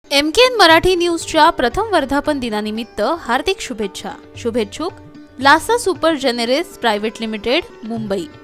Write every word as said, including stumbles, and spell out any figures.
M के N Marathi न्यूजच्या प्रथम वर्धापन दिनानिमित्त हार्दिक शुभेच्छा। शुभेच्छुक Lasa super generics private limited, Mumbai.